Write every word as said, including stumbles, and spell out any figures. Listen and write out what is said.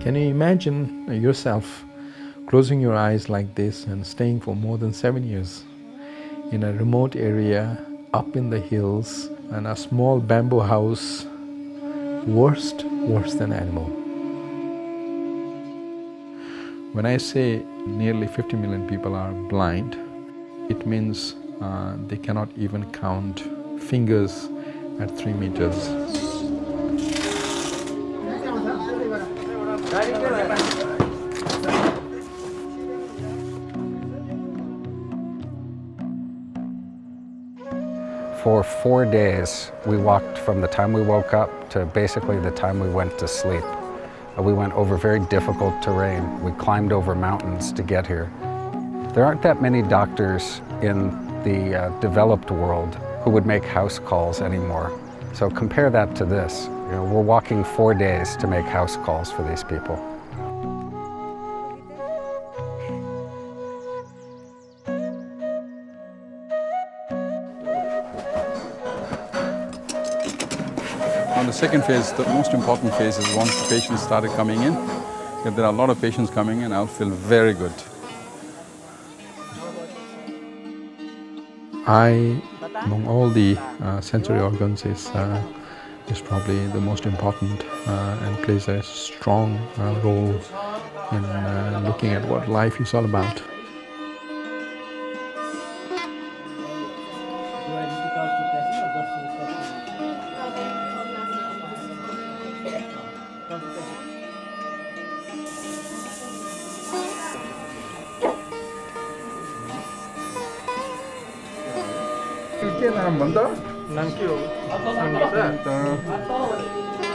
Can you imagine yourself closing your eyes like this and staying for more than seven years in a remote area, up in the hills, and a small bamboo house, worst, worse than animal. When I say nearly fifty million people are blind, it means uh, they cannot even count fingers at three meters. For four days, we walked from the time we woke up to basically the time we went to sleep. We went over very difficult terrain. We climbed over mountains to get here. There aren't that many doctors in the uh, developed world who would make house calls anymore. So compare that to this. You know, we're walking four days to make house calls for these people. On the second phase, the most important phase is once the patients started coming in. If there are a lot of patients coming in, I'll feel very good. Eye, among all the uh, sensory organs, is, uh, is probably the most important uh, and plays a strong uh, role in uh, looking at what life is all about. के नाम भन्छ? नाम के हो?